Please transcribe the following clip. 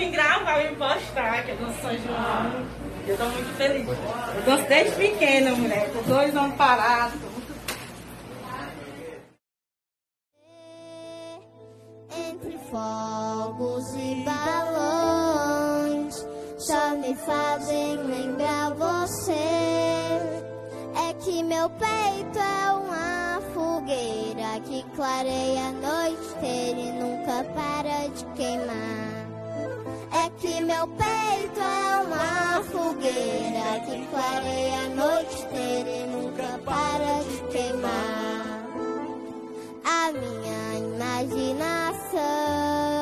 vim gravar e postar, que eu danço São João. Eu tô muito feliz. Eu danço desde pequena, mulher. Tô 2 anos parado. Entre fogos e balões, só me fazem lembrar você. É que meu peito é uma fogueira que clareia a noite inteira e nunca para de queimar. É que meu peito é uma fogueira que clareia a noite inteira e nunca para de queimar. A minha imaginação